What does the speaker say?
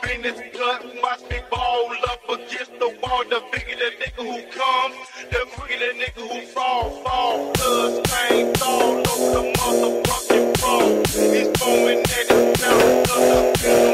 in his gut, watch me ball up against the wall. The bigger the nigga who comes, the quicker the nigga who fall. Blood stains all over the motherfucking floor. He's foaming at his mouth,